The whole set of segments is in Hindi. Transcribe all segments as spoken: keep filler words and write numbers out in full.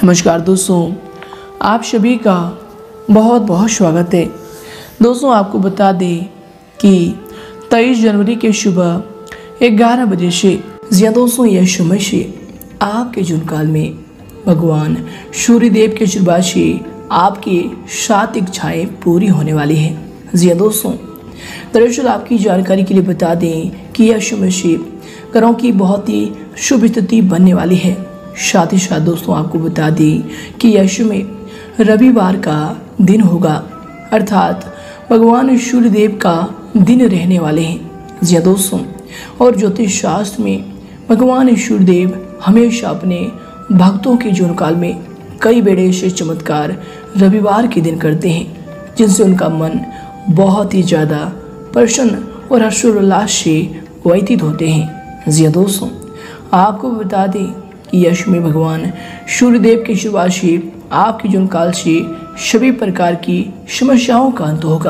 नमस्कार दोस्तों, आप सभी का बहुत बहुत स्वागत है। दोस्तों आपको बता दें कि तेईस जनवरी के सुबह ग्यारह बजे से या दोस्तों यह समय से आपके जून काल में भगवान सूर्यदेव के आशीर्वाद से आपकी सात इच्छाएं पूरी होने वाली है। जी दोस्तों, दरअसल आपकी जानकारी के लिए बता दें कि यह समय से ग्रहों की बहुत ही शुभ स्थिति बनने वाली है। साथ ही साथ दोस्तों आपको बता दें कि यह समय रविवार का दिन होगा, अर्थात भगवान सूर्यदेव का दिन रहने वाले हैं। जी दोस्तों, और ज्योतिष शास्त्र में भगवान सूर्यदेव हमेशा अपने भक्तों के जीवन काल में कई बड़े से चमत्कार रविवार के दिन करते हैं, जिनसे उनका मन बहुत ही ज़्यादा प्रसन्न और हर्षोल्लास से व्यतीत होते हैं। जी दोस्तों, आपको बता दें कि यश में भगवान सूर्यदेव के आशीर्वाद से आपके जीवन काल से सभी प्रकार की समस्याओं का अंत होगा।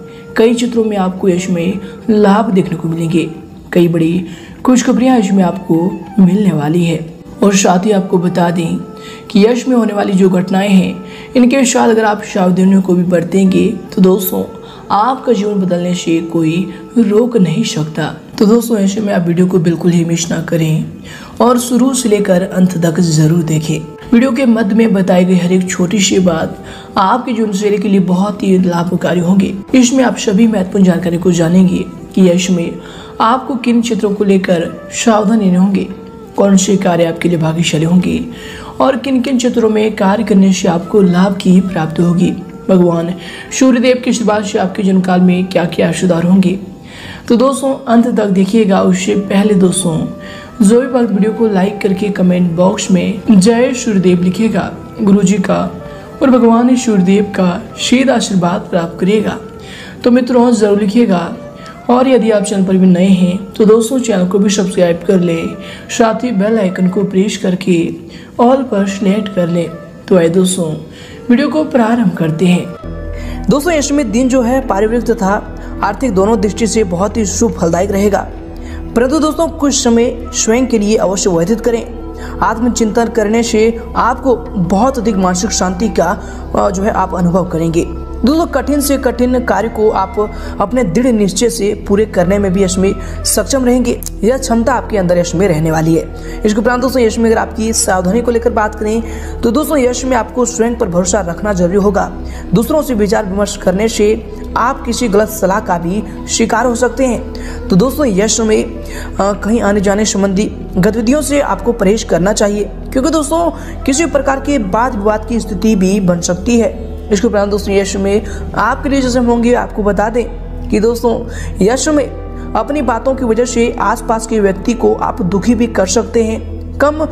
कई चित्रों में आपको यश में लाभ देखने को मिलेंगे। कई बड़ी खुशखबरियां यश में आपको मिलने वाली है। और साथ ही आपको बता दें कि यश में होने वाली जो घटनाएं हैं, इनके साथ अगर आप सावधानियों को भी बरतेंगे तो दोस्तों आपका जीवन बदलने से कोई रोक नहीं सकता। तो दोस्तों ऐसे में आप वीडियो को बिल्कुल ही मिस ना करें और शुरू से लेकर अंत तक जरूर देखें। वीडियो के मध्य में बताई गई हर एक छोटी सी बात आपके जीवन शैली के लिए बहुत ही लाभकारी होंगे। इसमें आप सभी महत्वपूर्ण जानकारी को जानेंगे कि यश में आपको किन क्षेत्रों को लेकर सावधान रहने होंगे, कौन से कार्य आपके लिए भाग्यशाली होंगे और किन किन क्षेत्रों में कार्य करने से आपको लाभ की प्राप्ति होगी। भगवान सूर्यदेव के आशीर्वाद से आपके जन्म काल में क्या क्या सुधार होंगे। तो दोस्तों अंत तक देखिएगा। उससे पहले दोस्तों जो भी भक्त वीडियो को लाइक करके कमेंट बॉक्स में जय सूर्यदेव लिखिएगा, गुरुजी का और भगवान सूर्यदेव का सीधा आशीर्वाद प्राप्त करिएगा। तो मित्रों जरूर लिखिएगा। और यदि आप चैनल पर भी नए हैं तो दोस्तों चैनल को भी सब्सक्राइब कर ले, साथ ही बेल आइकन को प्रेस करके ऑल पर सेलेक्ट कर ले। तो आइए दोस्तों वीडियो को प्रारंभ करते हैं। दोस्तों इसमें दिन जो है पारिवारिक तथा आर्थिक दोनों दृष्टि से बहुत ही शुभ फलदायक रहेगा, परंतु दोस्तों कुछ समय स्वयं के लिए अवश्य व्यतीत करें। आत्मचिंतन करने से आपको बहुत अधिक मानसिक शांति का जो है आप अनुभव करेंगे। दोस्तों कठिन से कठिन कार्य को आप अपने दृढ़ निश्चय से पूरे करने में भी इसमें सक्षम रहेंगे। यह क्षमता आपके अंदर यश में रहने वाली है। इसके उपरांत दोस्तों यश में अगर आपकी सावधानी को लेकर बात करें तो दोस्तों यश में आपको स्वयं पर भरोसा रखना जरूरी होगा। दूसरों से विचार विमर्श करने से आप किसी गलत सलाह का भी शिकार हो सकते हैं। तो दोस्तों यश में कहीं आने जाने संबंधी गतिविधियों से आपको परहेज करना चाहिए, क्योंकि दोस्तों किसी प्रकार के वाद विवाद की स्थिति भी बन सकती है। इसके उपरांत दोस्तों यश में आपके लिए जैसे होंगे आपको बता दें कि दोस्तों यश में अपनी बातों की वजह से आसपास के व्यक्ति को आप दुखी भी कर सकते हैं। कम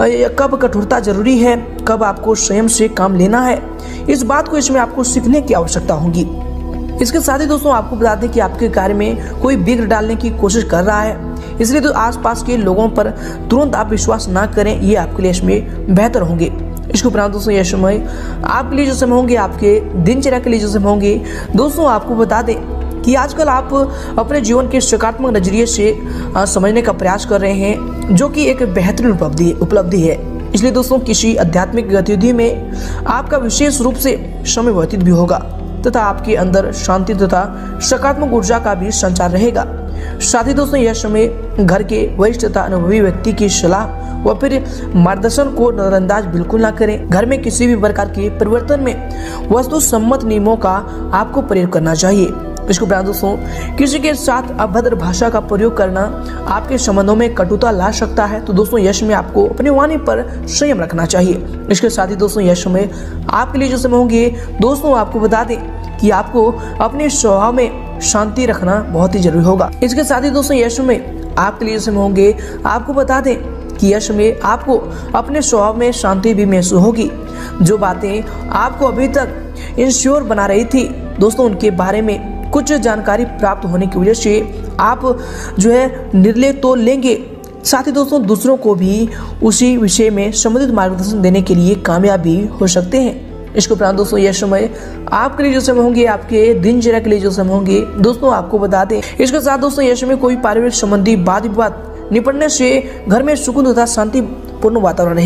कब कठोरता जरूरी है, कब आपको स्वयं से काम लेना है, इस बात को इसमें आपको सीखने की आवश्यकता होगी। इसके साथ ही दोस्तों आपको बता दें कि आपके कार्य में कोई विघ्न डालने की कोशिश कर रहा है, इसलिए तो आसपास के लोगों पर तुरंत आप विश्वास ना करें, ये आपके लिए इसमें बेहतर होंगे। इसके उपरांत दोस्तों यह समय आपके लिए जो समय होंगे, आपके दिनचर्या के लिए जो समय होंगे, दोस्तों आपको बता दें कि आजकल आप अपने जीवन के सकारात्मक नजरिए से समझने का प्रयास कर रहे हैं, जो कि एक बेहतरीन उपलब्धि उपलब्धि है। इसलिए दोस्तों किसी आध्यात्मिक गतिविधि में आपका विशेष रूप से समय व्यतीत भी होगा तथा आपके अंदर शांति तथा सकारात्मक ऊर्जा का भी संचार रहेगा। साथ ही दोस्तों यह समय घर के वरिष्ठ तथा अनुभवी व्यक्ति की सलाह व फिर मार्गदर्शन को नजरअंदाज बिल्कुल ना करें। घर में किसी भी प्रकार के परिवर्तन में वस्तु सम्मत नियमों का आपको प्रयोग करना चाहिए। इसके उपरांत दोस्तों किसी के साथ अभद्र भाषा का प्रयोग करना आपके संबंधों में कटुता ला सकता है। तो दोस्तों यश में आपको अपनी वाणी पर संयम रखना चाहिए। इसके साथ ही दोस्तों यश में आपके लिए जो समय होंगे, दोस्तों आपको बता दें कि आपको अपने स्वभाव में शांति रखना बहुत ही जरूरी होगा। इसके साथ ही दोस्तों यश में आपके लिए जो समय होंगे, आपको बता दें कि यश में आपको अपने स्वभाव में शांति भी महसूस होगी। जो बातें आपको अभी तक इंश्योर बना रही थी दोस्तों, उनके बारे में कुछ जानकारी प्राप्त होने की वजह से आप जो है निर्णय तो लेंगे, साथ ही दोस्तों दूसरों को भी उसी विषय में संबंधित मार्गदर्शन देने के लिए कामयाब भी हो सकते हैं। इसके उपरांत दोस्तों यह समय आपके लिए जो समय होंगे, आपके दिनचर्या के लिए जो समय होंगे, दोस्तों आपको बता दें। इसके साथ दोस्तों यह समय कोई पारिवारिक संबंधी वाद विवाद निपटने से घर में सुकून तथा शांतिपूर्ण वातावरण रहेगा।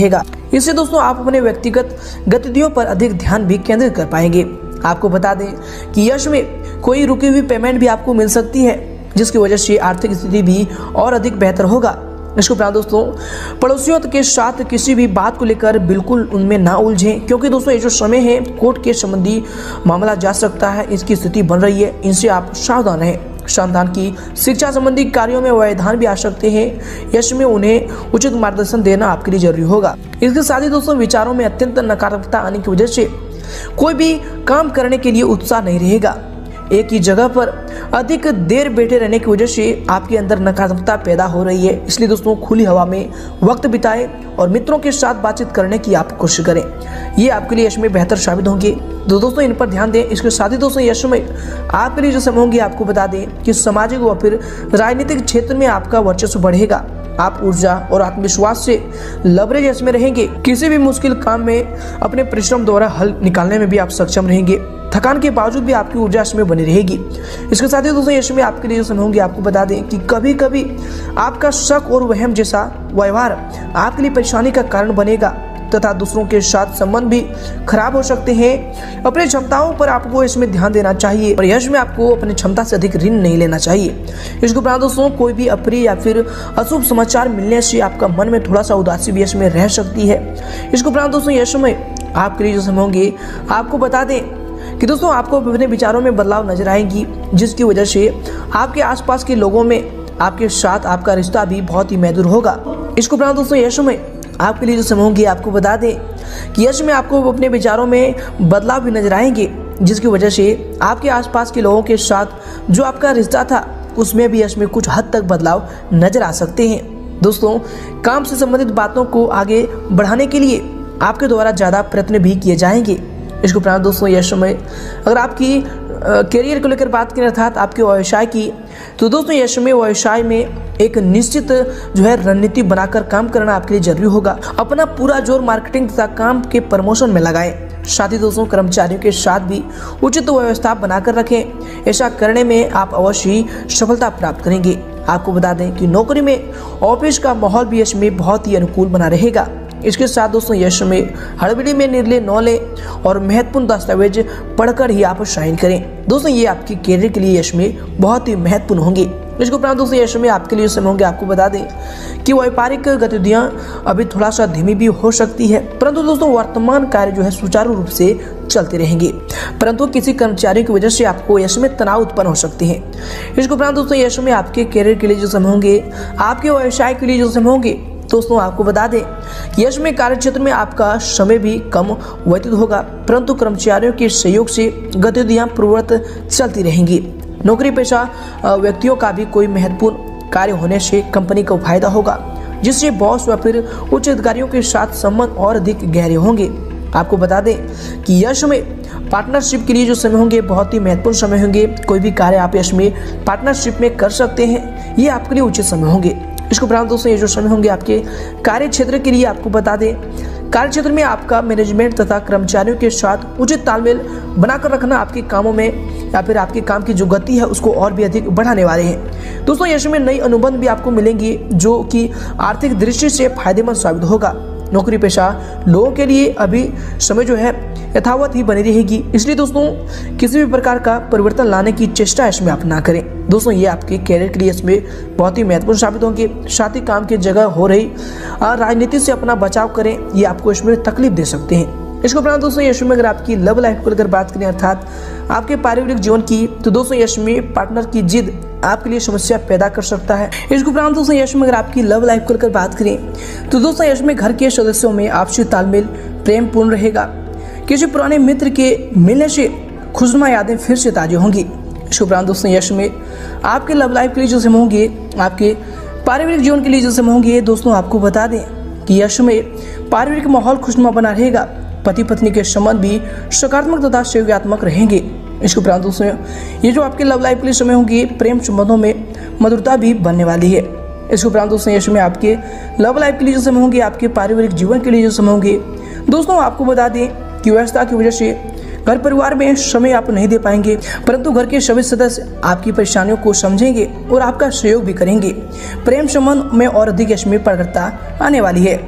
इससे दोस्तों आप अपने व्यक्तिगत गतिविधियों पर अधिक ध्यान भी केंद्रित कर पाएंगे। आपको बता दें कि यश में कोई रुकी हुई पेमेंट भी आपको मिल सकती है, जिसकी वजह से आर्थिक स्थिति भी और अधिक बेहतर होगा। इसके उपरांत दोस्तों पड़ोसियों के साथ किसी भी बात को लेकर बिल्कुल उनमें ना उलझें, क्योंकि दोस्तों ये जो समय है कोर्ट के संबंधी मामला जा सकता है, इसकी स्थिति बन रही है, इनसे आप सावधान रहें। संतान की शिक्षा संबंधी कार्यों में व्यवधान भी आ सकते हैं, यश में उन्हें उचित मार्गदर्शन देना आपके लिए जरूरी होगा। इसके साथ ही दोस्तों विचारों में अत्यंत नकारात्मकता आने की वजह से कोई भी काम करने के लिए उत्साह नहीं रहेगा। एक ही जगह पर अधिक देर बैठे रहने की वजह से आपके अंदर नकारात्मकता पैदा हो रही है, इसलिए दोस्तों खुली हवा में वक्त बिताएं और मित्रों के साथ बातचीत करने की आप कोशिश करें, ये आपके लिए यश में बेहतर साबित होंगे। तो दोस्तों इन पर ध्यान दें। इसके साथ ही दोस्तों यश में आपके लिए जो समय होंगे, आपको बता दें कि सामाजिक व फिर राजनीतिक क्षेत्र में आपका वर्चस्व बढ़ेगा। आप ऊर्जा और आत्मविश्वास से लवरेज यश में रहेंगे। किसी भी मुश्किल काम में अपने परिश्रम द्वारा हल निकालने में भी आप सक्षम रहेंगे। थकान के बावजूद भी आपकी ऊर्जा यश में बनी रहेगी। इसके साथ ही दोस्तों यश में आपके लिए जो समय होंगे, आपको बता दें कि कभी कभी आपका शक और वहम जैसा व्यवहार आपके लिए परेशानी का कारण बनेगा तथा दूसरों के साथ संबंध भी खराब हो सकते हैं। अपनी क्षमताओं पर आपको इसमें ध्यान देना चाहिए और यश में आपको अपनी क्षमता से अधिक ऋण नहीं लेना चाहिए। इसके उपरांत दोस्तों कोई भी अप्रिय या फिर अशुभ समाचार मिलने से आपका मन में थोड़ा सा उदासी भी यश में रह सकती है। इसके उपरांत दोस्तों यश में आपके लिए जो समय होंगे, आपको बता दें कि दोस्तों आपको विभिन्न विचारों में बदलाव नजर आएंगी, जिसकी वजह से आपके आसपास के लोगों में आपके साथ आपका रिश्ता भी बहुत ही मधुर होगा। इसके उपरांत दोस्तों यश में आपके लिए जो समय होंगे, आपको बता दें कि यश में आपको अपने विचारों में बदलाव भी नजर आएंगे, जिसकी वजह से आपके आसपास के लोगों के साथ जो आपका रिश्ता था उसमें भी यश में कुछ हद तक बदलाव नजर आ सकते हैं। दोस्तों काम से संबंधित बातों को आगे बढ़ाने के लिए आपके द्वारा ज़्यादा प्रयत्न भी किए जाएंगे। इसके उपरांत दोस्तों यश में अगर आपकी करियर को लेकर बात करें अर्थात आपके व्यवसाय की, तो दोस्तों यश में व्यवसाय में एक निश्चित जो है रणनीति बनाकर काम करना आपके लिए जरूरी होगा। अपना पूरा जोर मार्केटिंग तथा काम के प्रमोशन में लगाएं। साथ ही दोस्तों कर्मचारियों के साथ भी उचित व्यवस्था बनाकर रखें। ऐसा करने में आप अवश्य ही सफलता प्राप्त करेंगे। आपको बता दें कि नौकरी में ऑफिस का माहौल भी यश में बहुत ही अनुकूल बना रहेगा। इसके साथ दोस्तों यश में हड़बड़ी में निर्णय न लें और महत्वपूर्ण दस्तावेज पढ़कर ही आप साइन करें। दोस्तों ये आपके करियर के लिए यश में बहुत ही महत्वपूर्ण होंगे। इसके उपरांत दोस्तों यश में आपके लिए समय होंगे, आपको बता दें कि व्यापारिक गतिविधियां अभी थोड़ा सा धीमी भी हो सकती है, परंतु दोस्तों वर्तमान कार्य जो है सुचारू रूप से चलते रहेंगे, परंतु किसी कर्मचारियों की वजह से आपको यश में तनाव उत्पन्न हो सकते हैं। इसके उपरांत दोस्तों यश में आपके करियर के लिए जो समय होंगे, आपके व्यवसाय के लिए जो समय होंगे, दोस्तों आपको बता दें कि यश में कार्यक्षेत्र में आपका समय भी कम व्यतीत होगा, परंतु कर्मचारियों के सहयोग से गतिविधियां पूर्ववत चलती रहेंगी। नौकरी पेशा व्यक्तियों का भी कोई महत्वपूर्ण कार्य होने से कंपनी को फायदा होगा, जिससे बॉस व फिर उच्च अधिकारियों के साथ संबंध और अधिक गहरे होंगे। आपको बता दें कि यश में पार्टनरशिप के लिए जो समय होंगे बहुत ही महत्वपूर्ण समय होंगे। कोई भी कार्य आप यश में पार्टनरशिप में कर सकते हैं, ये आपके लिए उचित समय होंगे। इसके उपरांत दोस्तों ये जो समय होंगे आपके कार्य क्षेत्र के लिए, आपको बता दें कार्य क्षेत्र में आपका मैनेजमेंट तथा कर्मचारियों के साथ उचित तालमेल बनाकर रखना आपके कामों में या फिर आपके काम की जो गति है उसको और भी अधिक बढ़ाने वाले हैं। दोस्तों यश में नई अनुबंध भी आपको मिलेंगी जो कि आर्थिक दृष्टि से फायदेमंद साबित होगा। नौकरी पेशा लोगों के लिए अभी समय जो है यथावत ही बनी रहेगी, इसलिए दोस्तों किसी भी प्रकार का परिवर्तन लाने की चेष्टा इसमें आप ना करें। दोस्तों ये आपके कैरियर के लिए इसमें बहुत ही महत्वपूर्ण साबित होंगे। साथ ही काम की जगह हो रही राजनीति से अपना बचाव करें, ये आपको इसमें तकलीफ दे सकते हैं। इसके उपरांत दोस्तों यश में अगर आपकी लव लाइफ को लेकर बात करें अर्थात आपके पारिवारिक जीवन की, तो दोस्तों यश में पार्टनर की जिद आपके लिए समस्या पैदा कर सकता है। इसके उपरांत दोस्तों यश में अगर आपकी लव लाइफ को लेकर बात करें तो दोस्तों यश में घर के सदस्यों में आपसी तालमेल प्रेम पूर्ण रहेगा। किसी पुराने मित्र के मिलने से खुशनुमा यादें फिर से ताज़ी होंगी। इसके उपरांत दोस्तों यश में आपके लव लाइफ के लिए जो समय होंगे, आपके पारिवारिक जीवन के लिए जो समय होंगे, दोस्तों आपको बता दें कि यश में पारिवारिक माहौल खुशनुमा बना रहेगा। पति पत्नी के संबंध भी सकारात्मक तथा सहयोगात्मक रहेंगे। इसके उपरांत दोस्तों ये जो आपके लव लाइफ के लिए समय होंगे, प्रेम संबंधों में मधुरता भी बनने वाली है। इसके उपरांत दोस्तों यश में आपके लव लाइफ के लिए जो समय होंगे, आपके पारिवारिक जीवन के लिए जो समय होंगे, दोस्तों आपको बता दें कि व्यवस्था की वजह से घर परिवार में समय आप नहीं दे पाएंगे, परंतु घर के सभी सदस्य आपकी परेशानियों को समझेंगे और आपका सहयोग भी करेंगे। प्रेम संबंध में और अधिक यश में प्रखरता आने वाली है।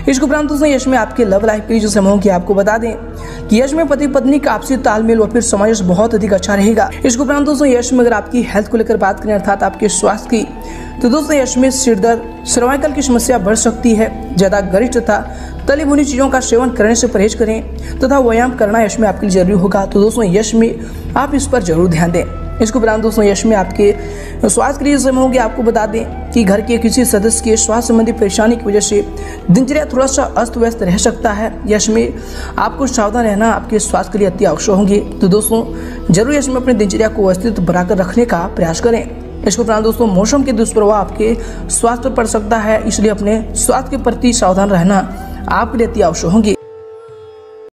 इसके उपरांत दोस्तों यश में आपके लव लाइफ के लिए जो समय होंगे आपको बता दें कि यश में पति पत्नी का आपसी तालमेल व फिर सामंजस्य बहुत अधिक अच्छा रहेगा। इसके उपरांत दोस्तों यश में अगर आपकी हेल्थ को लेकर बात करें अर्थात आपके स्वास्थ्य की, तो दोस्तों यश में सिरदर्द सर्वाइकल की समस्या बढ़ सकती है। ज्यादा गरिष्ठ तथा तली भुनी चीजों का सेवन करने से परहेज करें तथा व्यायाम करना यश में आपके लिए जरूरी होगा। तो दोस्तों यश में आप इस पर जरूर ध्यान दें। इसके उपरांत दोस्तों यश में आपके स्वास्थ्य के लिए समय होंगे आपको बता दें कि घर के किसी सदस्य के स्वास्थ्य संबंधी परेशानी की वजह से दिनचर्या थोड़ा सा अस्त व्यस्त रह सकता है। यश में आपको सावधान रहना आपके स्वास्थ्य के लिए अति आवश्यक होंगे। तो दोस्तों जरूर यश में अपनी दिनचर्या को व्यवस्थित बनाकर रखने का प्रयास करें। इसके उपरांत दोस्तों मौसम के दुष्प्रभाव आपके स्वास्थ्य पर पड़ सकता है, इसलिए अपने स्वास्थ्य के प्रति सावधान रहना आपके लिए अति आवश्यक होंगे।